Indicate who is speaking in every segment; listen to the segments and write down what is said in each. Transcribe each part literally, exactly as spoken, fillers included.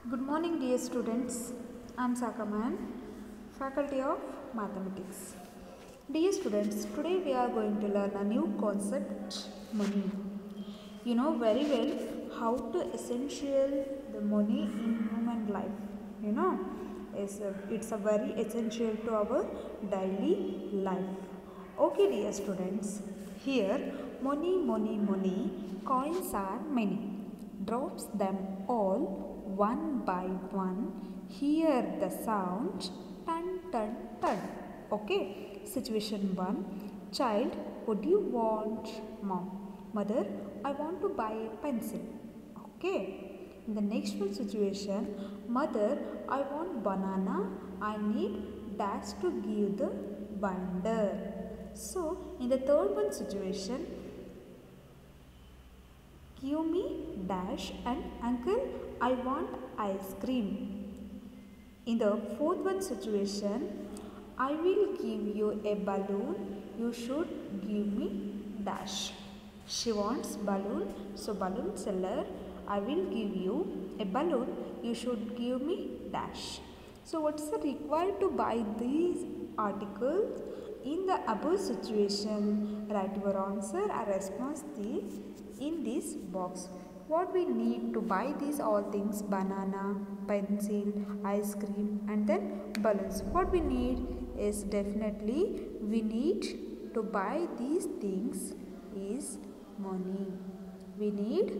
Speaker 1: Good morning, dear students. I'm Sakaman, Faculty of Mathematics. Dear students, today we are going to learn a new concept, money. You know very well how to essential the money in human life. You know, it's a, it's a very essential to our daily life. Okay, dear students, here money, money, money, coins are many. Drops them all one by one. Hear the sound ton ton ton. Okay. Situation one. Child, what do you want? Mom. Mother, I want to buy a pencil. Okay. In the next one situation, mother, I want banana. I need dash to give the binder. So in the third one situation, give me dash and uncle, I want ice cream. In the fourth one situation, I will give you a balloon. You should give me dash. She wants balloon. So balloon seller, I will give you a balloon. You should give me dash. So what is required to buy these articles? In the above situation, write your answer or response in this box. What we need to buy these all things: banana, pencil, ice cream and then balloons. What we need is definitely we need to buy these things is money. We need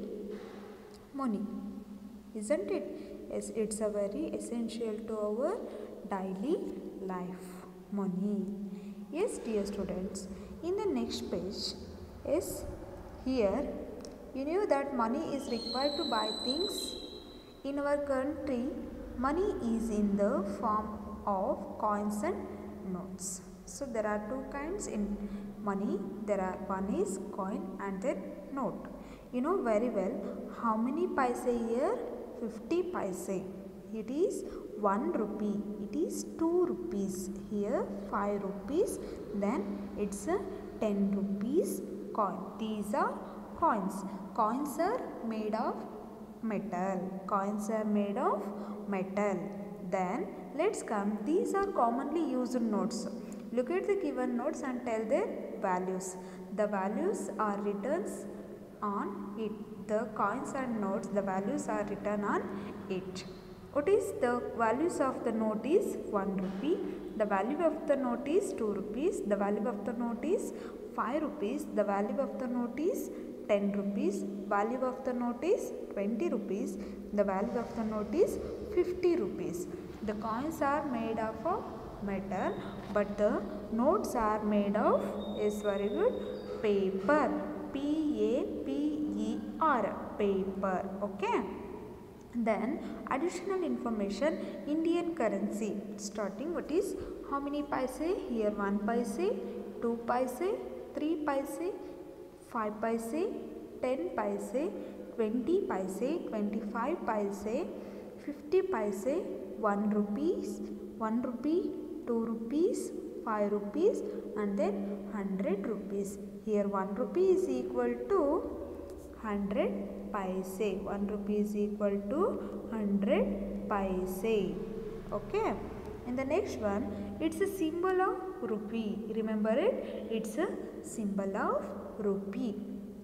Speaker 1: money, isn't it? Yes, it's a very essential to our daily life, money. Yes, dear students, in the next page is here you know that money is required to buy things. In our country, money is in the form of coins and notes. So there are two kinds in money. There are one is coin and then note. You know very well how many paise here? fifty paise. It is one rupee. It is two rupees. Here five rupees. Then it's a ten rupees coin. These are coins. Coins are made of metal. Coins are made of metal. Then let's come. These are commonly used notes. Look at the given notes and tell their values. The values are written on it. The coins and notes, the values are written on it. What is the values of the note is one rupee. The value of the note is two rupees. The value of the note is five rupees. The value of the note is ten rupees. Value of the note is twenty rupees. The value of the note is fifty rupees. The coins are made of metal, but the notes are made of is very good paper. P A P E R, paper. Okay. Then additional information, Indian currency. Starting, what is how many paise? Here one paise, two paise, three paise, five paise, ten paise, twenty paise, twenty-five paise, fifty paise, one rupees, one rupee, two rupees, five rupees and then one hundred rupees. Here one rupee is equal to one hundred paise. one rupee is equal to one hundred paise. Okay. In the next one, it's a symbol of rupee. Remember it? It's a symbol of rupee.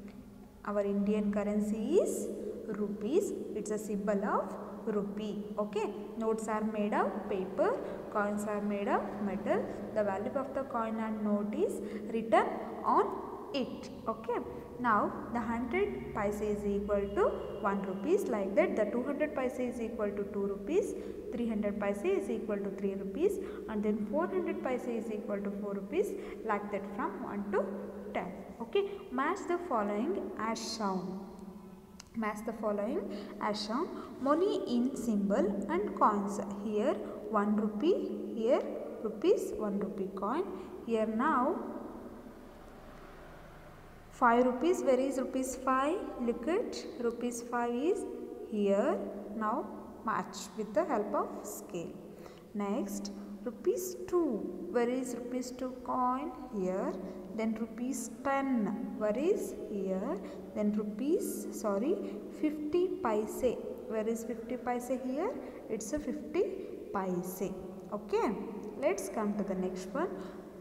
Speaker 1: Our Indian currency is rupees. It's a symbol of rupee. Okay. Notes are made of paper. Coins are made of metal. The value of the coin and note is written on it. Okay. Now the one hundred paise is equal to one rupees. Like that, the two hundred paise is equal to two rupees. three hundred paise is equal to three rupees. And then four hundred paise is equal to four rupees. Like that from one to ten. Okay. Match the following as shown. Match the following as shown. Money in symbol and coins. Here one rupee. Here rupees. one rupee coin. Here now five rupees. Where is rupees five? Look at rupees five is here. Now match with the help of scale. Next rupees two. Where is rupees two coin? Here. Then rupees ten. Where is here? Then rupees sorry fifty paise. Where is fifty paise here? It's a fifty paise. Okay. Let's come to the next one.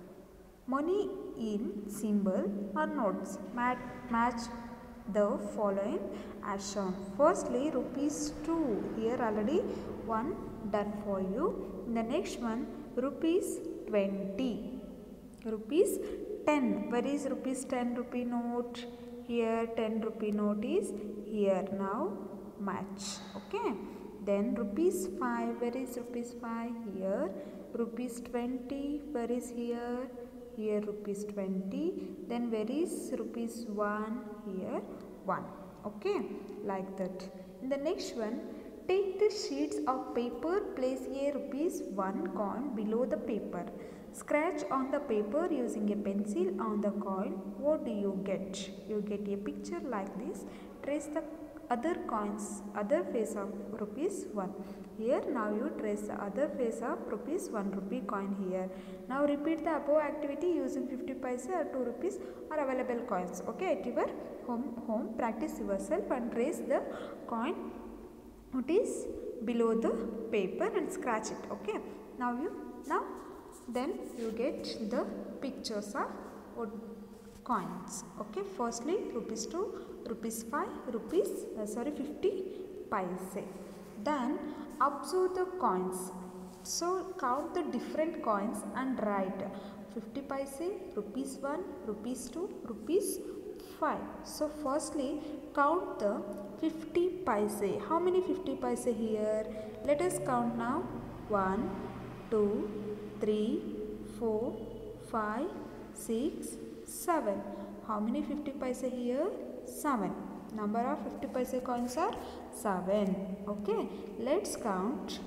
Speaker 1: Money in symbol or notes. Mat match the following as shown. Firstly, rupees two. Here already one done for you. The next one, rupees twenty. Rupees ten. Where is rupees ten rupee note? Here ten rupee note is here. Now match. Okay. Then rupees five. Where is rupees five? Here. Rupees twenty. Where is here? Here rupees twenty. Then where is rupees one? Here one. Okay. Like that. In the next one, take the sheets of paper, place a rupees one coin below the paper. Scratch on the paper using a pencil on the coin. What do you get? You get a picture like this. Trace the other coins, other face of rupees one. Here now you trace the other face of rupees one rupee coin here. Now repeat the above activity using fifty paise or two rupees or available coins. Okay, at your home, home practice yourself and trace the coin what is below the paper and scratch it. Okay, now you now then you get the pictures of what coins. Okay, firstly rupees two, rupees five, rupees uh, sorry fifty paise. Then observe the coins. So count the different coins and write fifty paise, rupees one, rupees two, rupees five. So firstly count the fifty paise. How many fifty paise here? Let us count now. one, two, three, four, five, six, seven. How many fifty paise here? seven. Number of fifty paise coins are seven. Okay. Let's count.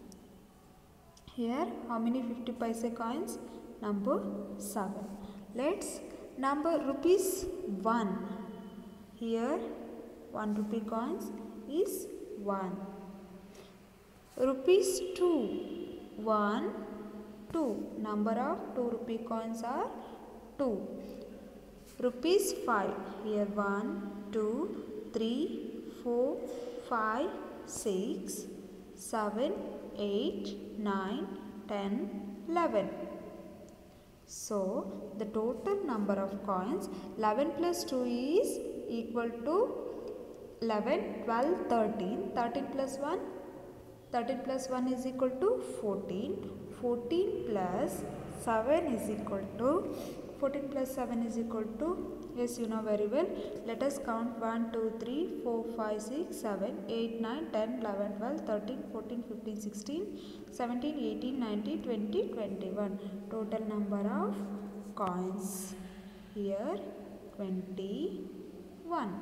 Speaker 1: Here how many fifty paise coins? Number seven. Let's number rupees one. Here one rupee coins is one. Rupees two. one, two. Number of two rupee coins are two. Rupees five. Here one, two, three, four, five, six, seven, eight, nine, ten, eleven. So the total number of coins eleven plus two is equal to eleven, twelve, thirteen. thirteen plus one. thirteen plus one is equal to fourteen. fourteen plus seven is equal to fourteen plus seven is equal to, yes, you know very well. Let us count one, two, three, four, five, six, seven, eight, nine, ten, eleven, twelve, thirteen, fourteen, fifteen, sixteen, seventeen, eighteen, nineteen, twenty, twenty-one. Total number of coins here twenty-one.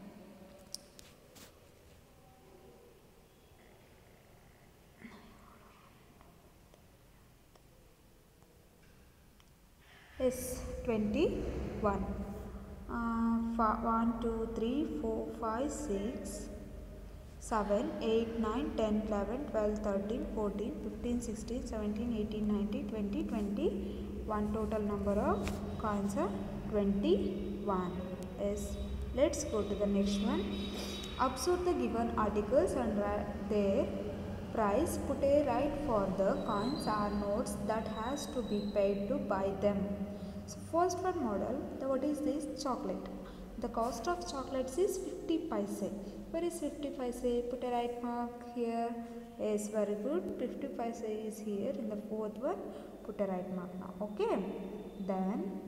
Speaker 1: Yes, twenty-one. Uh, one, two, three, four, five, six, seven, eight, nine, ten, eleven, twelve, thirteen, fourteen, fifteen, sixteen, seventeen, eighteen, nineteen, twenty, twenty-one. Total number of coins are twenty-one. Yes. Let's go to the next one. Observe the given articles and their price. Put a right for the coins or notes that has to be paid to buy them. So first one model, the, what is this? Chocolate. The cost of chocolates is fifty paise. Where is fifty paise? Put a right mark here. Yes, very good. fifty paise is here in the fourth one. Put a right mark now. Okay. Then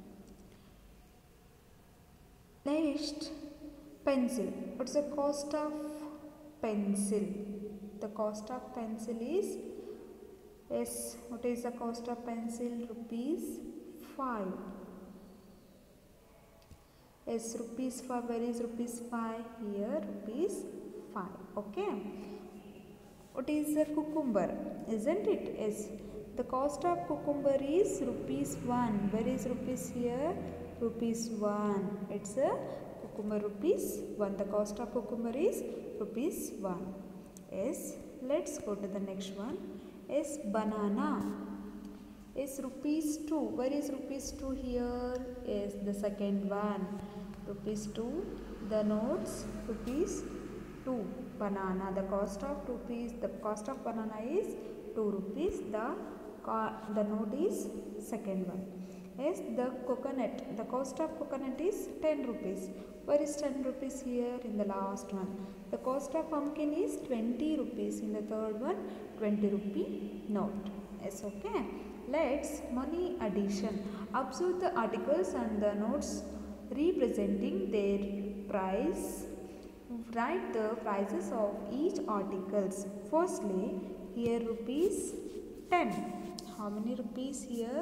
Speaker 1: next, pencil. What's the cost of pencil? The cost of pencil is, yes, what is the cost of pencil? Rupees five. Yes, rupees five. Where is rupees five? Here, rupees five. Okay. What is the cucumber? Isn't it? Yes. The cost of cucumber is rupees one. Where is rupees here? Rupees one. It's a cucumber rupees one. The cost of cucumber is rupees one. Yes. Let's go to the next one. Yes, banana. Is rupees two. Where is rupees two here? Yes, the second one. Rupees two. The notes rupees two. banana. The cost of rupees, the cost of banana is two rupees. The the note is second one. Yes, the coconut. The cost of coconut is ten rupees. Where is ten rupees here? In the last one. The cost of pumpkin is twenty rupees. In the third one, twenty rupee note. Yes, okay. Let's money addition. Observe the articles and the notes representing their price. Write the prices of each articles. Firstly, here rupees ten. How many rupees here?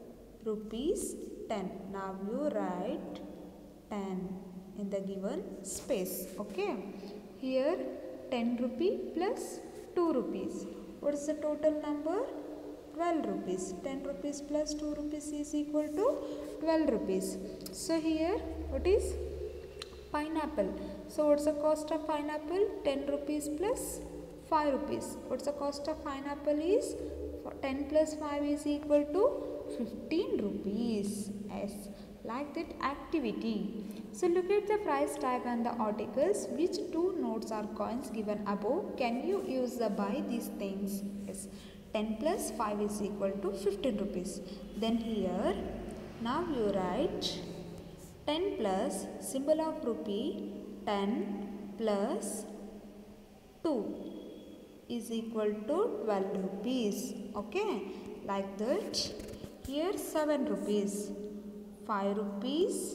Speaker 1: Rupees ten. Now you write ten in the given space. Okay. Here ten rupee plus two rupees. What is the total number? twelve rupees. ten rupees plus two rupees is equal to twelve rupees. So here what is pineapple? So what's the cost of pineapple? ten rupees plus five rupees. What's the cost of pineapple is ten plus five is equal to fifteen rupees. Yes, like that activity. So look at the price tag and the articles. Which two notes or coins given above can you use the buy these things? Yes, ten plus five is equal to fifteen rupees. Then here now you write ten plus symbol of rupee, ten plus two is equal to twelve rupees. Okay, like that. Here seven rupees, five rupees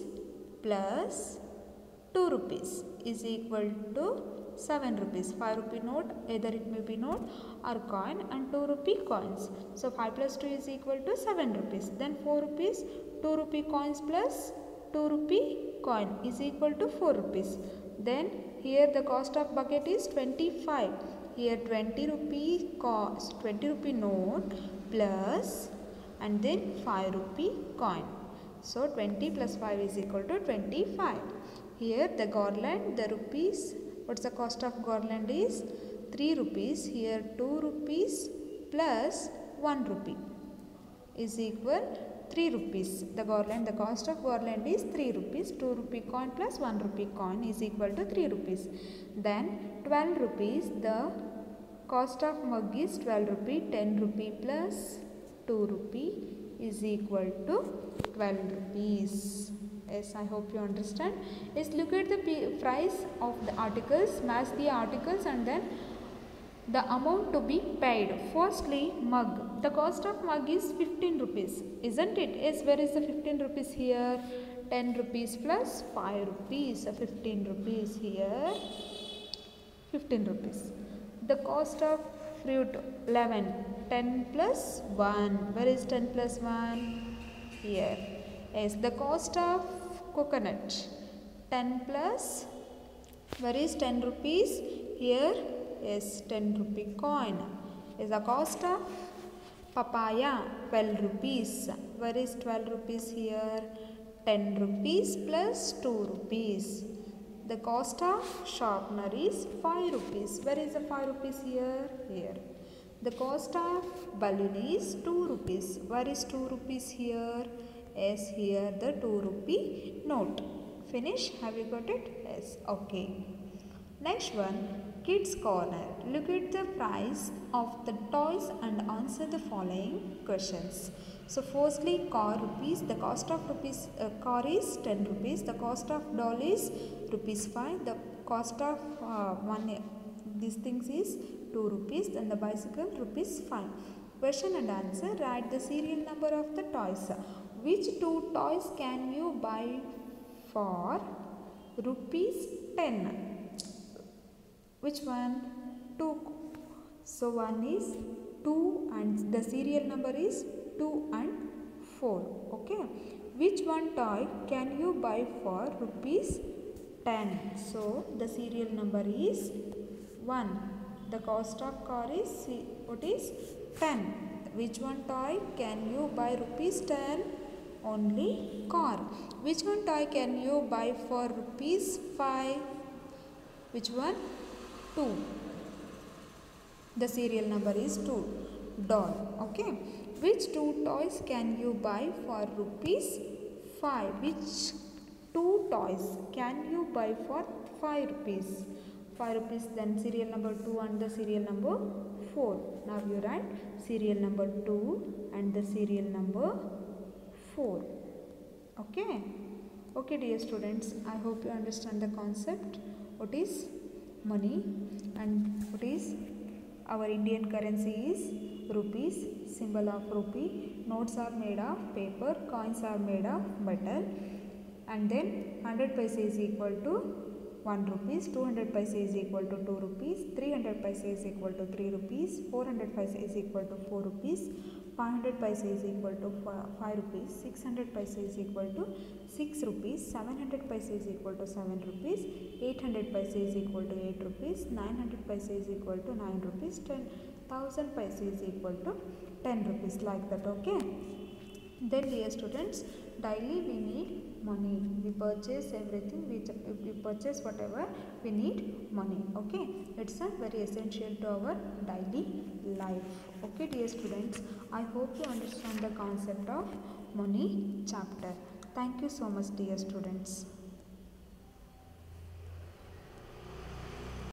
Speaker 1: plus two rupees is equal to seven rupees. five rupee note, either it may be note or coin, and two rupee coins. So five plus two is equal to seven rupees. Then four rupees, two rupee coins plus two rupee coin is equal to four rupees. Then here the cost of bucket is twenty-five. Here twenty rupee cost, twenty rupee note plus and then five rupee coin. So twenty plus five is equal to twenty-five. Here the garland, the rupees, what's the cost of garland is three rupees. Here two rupees plus one rupee is equal three rupees. The garland, the cost of garland is three rupees. two rupee coin plus one rupee coin is equal to three rupees. Then twelve rupees, the cost of mug is twelve rupee. ten rupee plus two rupee is equal to twelve rupees. Yes, I hope you understand. Yes, look at the price of the articles, match the articles and then the amount to be paid. Firstly, mug. The cost of mug is fifteen rupees, isn't it? Yes, where is the fifteen rupees here? ten rupees plus five rupees. So fifteen rupees here. fifteen rupees. The cost of fruit eleven. ten plus one. Where is ten plus one? Here. Yes, the cost of coconut. ten plus, where is ten rupees? Here. Yes, ten rupee coin. Is the cost of papaya twelve rupees. Where is twelve rupees here? ten rupees plus two rupees. The cost of sharpener is five rupees. Where is the five rupees here? Here. The cost of balloon is two rupees. Where is two rupees here? Yes, here the two rupee note. Finish? Have you got it? Yes. Okay. Next one, Kids Corner. Look at the price of the toys and answer the following questions. So firstly, car rupees. The cost of rupees uh, car is ten rupees. The cost of doll is rupees five. The cost of uh, one these things is two rupees. Then the bicycle rupees five. Question and answer. Write the serial number of the toys. Which two toys can you buy for rupees ten? Which one? Two. So one is two and the serial number is two and four. Okay. Which one toy can you buy for rupees ten? So the serial number is one. The cost of car is what is ten. Which one toy can you buy rupees ten? Only car. Which one toy can you buy for rupees five? Which one? two. The serial number is two. Doll. Okay. Which two toys can you buy for rupees five? Which two toys can you buy for five rupees? five rupees, then serial number two and the serial number four. Now you write serial number two and the serial number four. Okay. Okay dear students, I hope you understand the concept. What is money and what is our Indian currency is rupees, symbol of rupee. Notes are made of paper, coins are made of metal, and then one hundred paise is equal to one rupees, two hundred paise is equal to two rupees, three hundred paise is equal to three rupees, four hundred paise is equal to four rupees, five hundred paise is equal to five rupees, six hundred paise is equal to six rupees, seven hundred paise is equal to seven rupees, eight hundred paise is equal to eight rupees, nine hundred paise is equal to nine rupees, ten thousand paise is equal to ten rupees, like that. Okay. Then dear students, daily we need money. We purchase everything, we, we purchase whatever we need money. Okay, it's a very essential to our daily life. Okay dear students, I hope you understand the concept of money chapter. Thank you so much dear students.